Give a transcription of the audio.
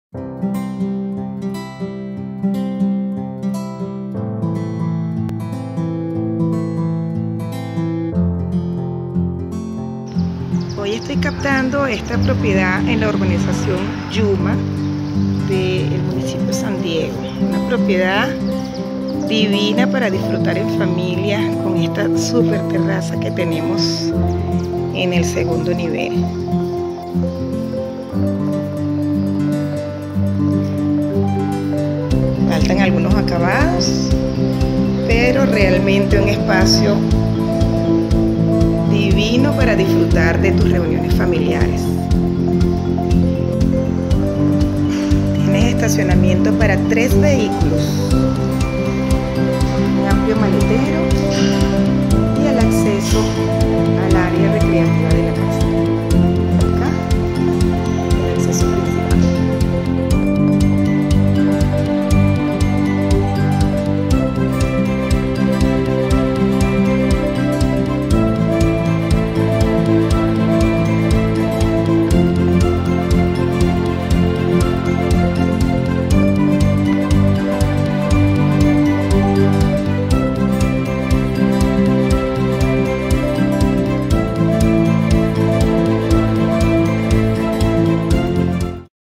Hoy estoy captando esta propiedad en la urbanización Yuma del municipio de San Diego. Una propiedad divina para disfrutar en familia con esta super terraza que tenemos en el segundo nivel. Faltan algunos acabados, pero realmente un espacio divino para disfrutar de tus reuniones familiares. Tienes estacionamiento para 3 vehículos, un amplio maletero y el acceso